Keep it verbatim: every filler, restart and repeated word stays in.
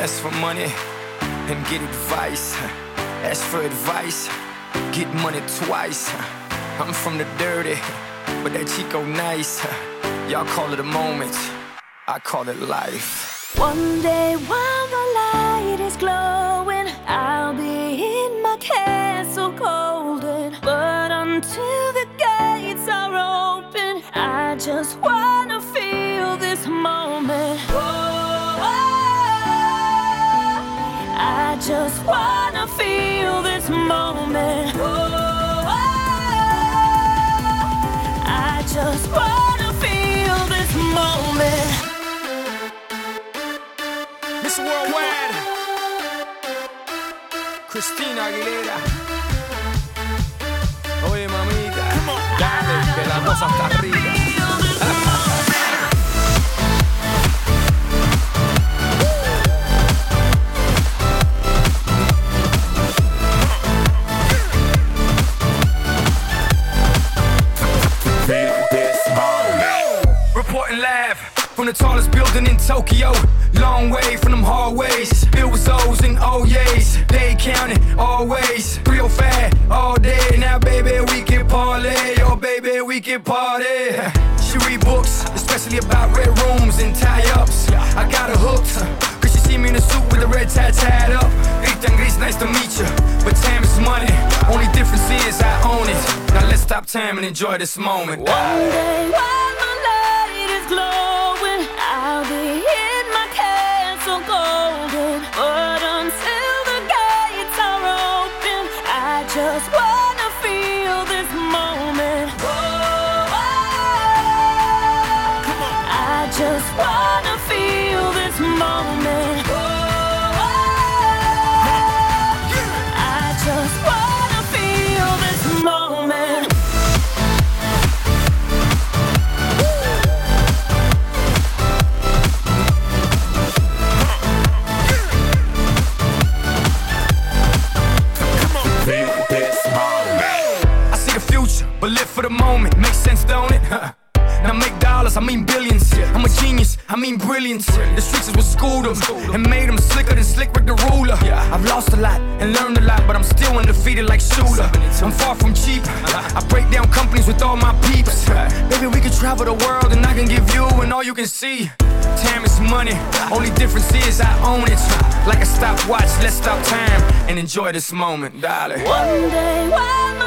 Ask for money and get advice. Ask for advice, get money twice. I'm from the dirty, but that Chico nice. Y'all call it a moment, I call it life. One day while the light is glowing, I'll be in my castle golden. But until the gates are open, I just wanna feel this moment. Whoa, I just wanna feel this moment. Whoa, I just wanna feel this moment. Miss Worldwide, Christina Aguilera. Oye, mamita, dale, que la cosa está arriba. Reporting live from the tallest building in Tokyo. Long way from them hallways, filled with O's and O's. They counting always, real fat all day. Now baby we can parlay, oh baby we can party. She read books, especially about red rooms and tie-ups. I got her hooked, cause she see me in a suit with the red tie tied up. Ethan Gris, nice to meet you, but time is money. Only difference is I own it. Now let's stop time and enjoy this moment. One day while my light is glowing, I'll be in my castle golden. But until the gates are open, I just wanna feel this moment. Whoa, I just wanna feel this moment. Whoa, I just wanna feel this moment. But live for the moment, makes sense, don't it? Huh. Now make dollars, I mean billions. I'm a genius, I mean brilliance. The streets is what schooled them and made them slicker than Slick Rick the ruler. I've lost a lot and learned a lot, but I'm still undefeated like Shooter. I'm far from cheap, I break down companies with all my peeps. Baby, we can travel the world and I can give you and all you can see. Time is money, only difference is I own it. Like a stopwatch, let's stop time and enjoy this moment, darling. One day while